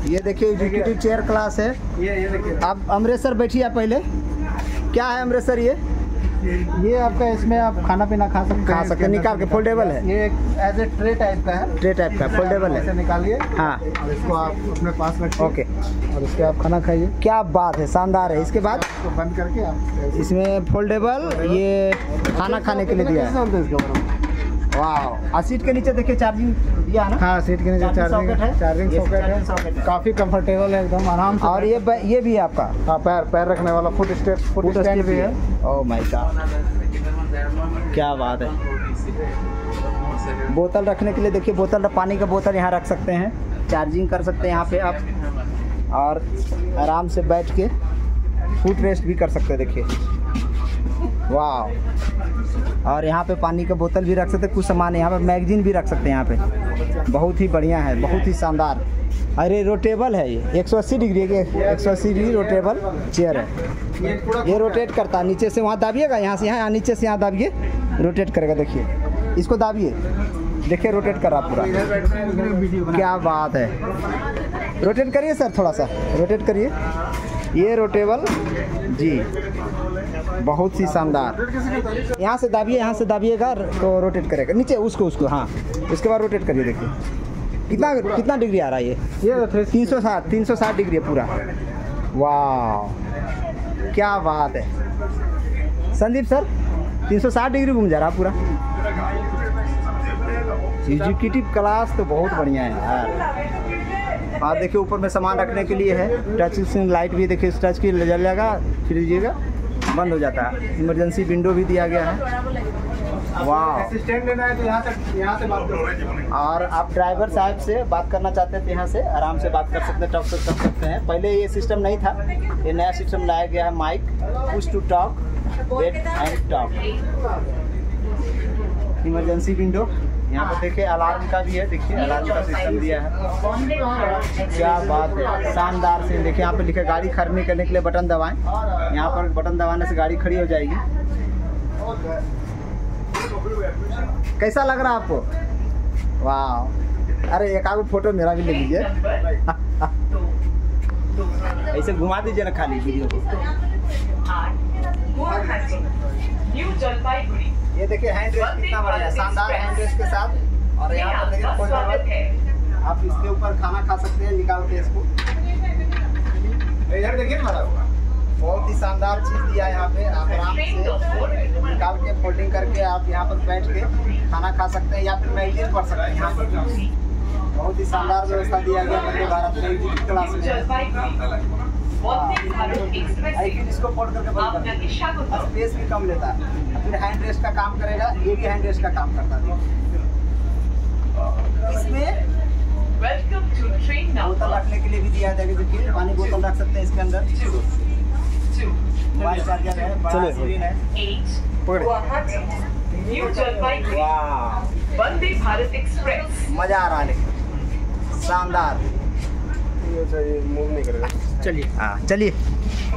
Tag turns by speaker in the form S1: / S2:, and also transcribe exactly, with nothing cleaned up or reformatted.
S1: ये देखिए executive chair class है।
S2: ये ये देखिए
S1: आप अमरेश सर बैठिए आप पहले। क्या है अमरेश सर ये?
S2: ये आपका इसमें आप खाना पीना खा सकते हैं।
S1: खा सकते हैं, निकाल के फोल्डेबल है।
S2: ये एज ए ट्रे टाइप का है।
S1: ट्रे टाइप का फोल्डेबल है।
S2: ऐसे निकालिए।
S1: हाँ,
S2: और इसको आप अपने पास रखिए।
S1: ओके,
S2: और इसके आप खाना खाइए।
S1: क्या बात है, शानदार है। इसके बाद
S2: इसको बंद करके आप
S1: इसमें फोल्डेबल ये खाना खाने के लिए दिया है। वाह, और सीट के नीचे देखिए चार्जिंग दिया है ना।
S2: हाँ, सीट के नीचे चार्जिंग
S1: है,
S2: चार्जिंग सॉकेट है। काफ़ी कंफर्टेबल है, एकदम आराम से।
S1: और ये ये भी है आपका।
S2: हाँ, पैर पैर रखने वाला फुट स्टेप फुट स्टैंड भी है।
S1: ओह माय गॉड, क्या बात है। बोतल रखने के लिए देखिए, बोतल पानी का बोतल यहाँ रख सकते हैं, चार्जिंग कर सकते हैं यहाँ पे आप, और आराम से बैठ के फुट रेस्ट भी कर सकते हैं। देखिए वाह, और यहाँ पे पानी का बोतल भी रख सकते हैं, कुछ सामान यहाँ पे मैगजीन भी रख सकते हैं यहाँ पे। बहुत ही बढ़िया है, बहुत ही शानदार। अरे रोटेबल है ये, एक सौ अस्सी डिग्री के एक सौ अस्सी डिग्री रोटेबल चेयर है। ये रोटेट करता है, नीचे से वहाँ दाबिएगा, यहाँ से यहाँ यहाँ नीचे से यहाँ दाबिए, रोटेट करेगा। देखिए इसको दाबिए, देखिए रोटेट कर रहा पूरा। क्या बात है, रोटेट करिए सर, थोड़ा सा रोटेट करिए। ये रोटेबल जी, बहुत ही शानदार। यहाँ से दाबिए, यहाँ से दाबिएगा तो रोटेट करेगा नीचे, उसको उसको हाँ, उसके बाद रोटेट करिए। देखिए कितना कितना डिग्री आ रहा है ये? ये तीन सौ साठ तीन सौ साठ डिग्री है पूरा। वाह, क्या बात है संदीप सर, तीन सौ साठ डिग्री घूम जा रहा पूरा। एग्जीक्यूटिव क्लास तो बहुत बढ़िया है यार। आप देखिए ऊपर में सामान रखने के लिए है, टच स्क्रीन लाइट भी देखिए, टच की जल जाएगा, फिर लीजिएगा बंद हो जाता है। इमरजेंसी विंडो भी दिया गया है। वाह,
S2: असिस्टेंट लेना है तो यहाँ तक यहाँ से बात करो।
S1: और आप ड्राइवर साहब से बात करना चाहते हैं तो यहाँ से आराम से बात कर सकते हैं, टॉक कर सकते हैं। पहले ये सिस्टम नहीं था, ये नया सिस्टम लाया गया है। Mic, push to talk, wait and talk. Emergency window, यहाँ पर देखिए अलार्म का भी है, देखिए अलार्म का सिस्टम दिया है। क्या बात है, शानदार से। देखिए यहाँ पे लिखा गाड़ी खड़े करने के लिए बटन दबाएं, यहाँ पर बटन दबाने से गाड़ी खड़ी हो जाएगी। कैसा लग रहा है आपको? वाह, अरे एक आगो फोटो मेरा भी ले लीजिए। ऐसे घुमा दीजिए ना खाली वीडियो को। ये देखिए हैंड रेस्ट कितना बढ़िया, शानदार हैंड रेस्ट के साथ। और यहाँ पर देखिए फोल्डेबल, आप इसके ऊपर खाना खा सकते हैं निकाल के इसको। इधर देखिए हमारा होगा, बहुत ही शानदार चीज़ दिया है यहाँ पे। आप आराम से निकाल के फोल्डिंग करके आप यहाँ पर बैठ के खाना खा सकते हैं, या फिर मैगजीन पढ़ सकते हैं यहाँ पर। बहुत ही शानदार व्यवस्था दिया गया वंदे भारत में एग्जीक्यूटिव क्लास में। इसको फोल्ड करके बंद कर दीजिए, स्पेस भी कम लेता है। फिर हैंड रेस्ट का काम करेगा, ये भी हैंड रेस्ट का काम करता है। इसमें बोतल रखने के लिए भी दिया जाएगा, देखिए पानी बोतल रख सकते हैं इसके अंदर। मोबाइल चार्जर है, बड़ा स्क्रीन है।
S3: वंदे भारत एक्सप्रेस,
S1: मजा आ रहा है, लेकिन शानदार।
S2: मूव नहीं करेगा।
S1: चलिए हाँ चलिए।